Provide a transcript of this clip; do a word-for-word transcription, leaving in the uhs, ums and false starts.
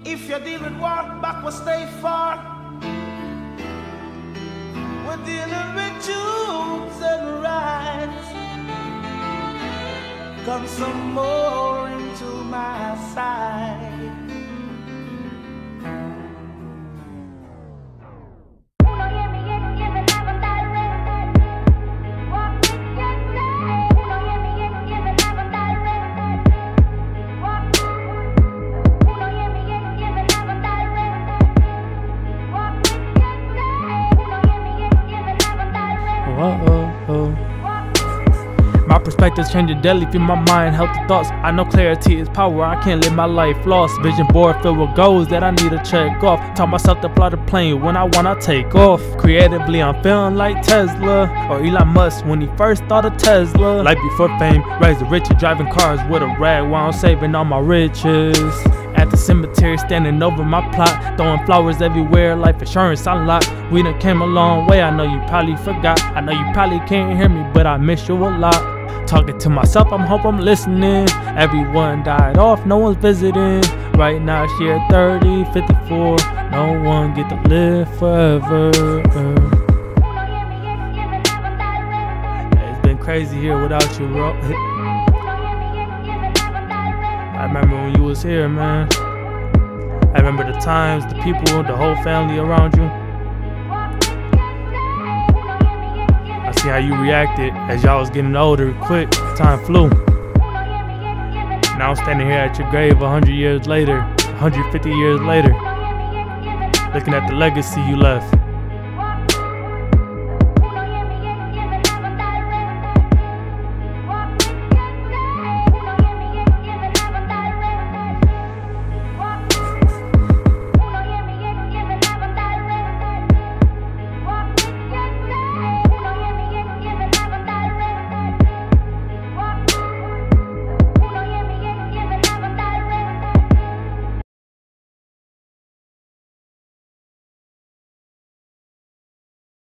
If you deal with walk backwards, stay far. We're dealing with truths and rights. Come some more into my side. Uh-oh. My perspective's changing daily, feel my mind, healthy thoughts. I know clarity is power, I can't live my life lost. Vision board filled with goals that I need to check off. Taught myself to fly the plane when I wanna take off. Creatively, I'm feeling like Tesla or Elon Musk when he first thought of Tesla. Life before fame, raised the rich and driving cars with a rag while I'm saving all my riches. At the cemetery, standing over my plot, throwing flowers everywhere, life insurance unlocked. We done came a long way, I know you probably forgot. I know you probably can't hear me, but I miss you a lot. Talking to myself, I'm hope I'm listening. Everyone died off, no one's visiting. Right now, she at thirty, fifty-four. No one get to live forever. It's been crazy here without you, bro. I remember when you was here, man. I remember the times, the people, the whole family around you. I see how you reacted as y'all was getting older quick. Time flew. Now I'm standing here at your grave a hundred years later, one hundred fifty years later, looking at the legacy you left.